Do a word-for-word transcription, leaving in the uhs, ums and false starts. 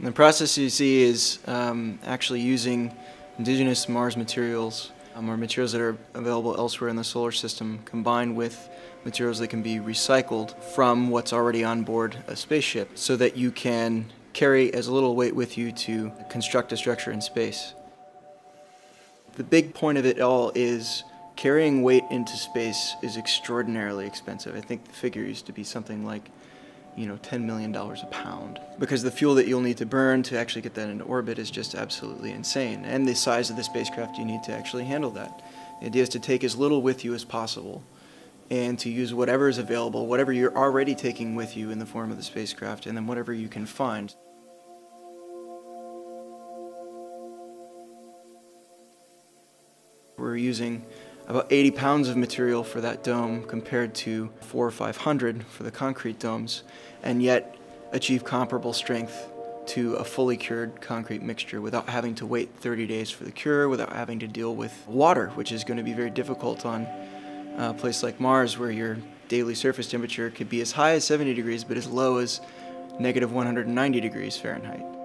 The process you see is um, actually using indigenous Mars materials, um, or materials that are available elsewhere in the solar system, combined with materials that can be recycled from what's already on board a spaceship, so that you can carry as little weight with you to construct a structure in space. The big point of it all is carrying weight into space is extraordinarily expensive. I think the figure used to be something like, you know, ten million dollars a pound. Because the fuel that you'll need to burn to actually get that into orbit is just absolutely insane. And the size of the spacecraft you need to actually handle that. The idea is to take as little with you as possible and to use whatever is available, whatever you're already taking with you in the form of the spacecraft, and then whatever you can find. We're using about eighty pounds of material for that dome compared to four or five hundred for the concrete domes, and yet achieve comparable strength to a fully cured concrete mixture without having to wait thirty days for the cure, without having to deal with water, which is going to be very difficult on a place like Mars, where your daily surface temperature could be as high as seventy degrees but as low as negative one hundred ninety degrees Fahrenheit.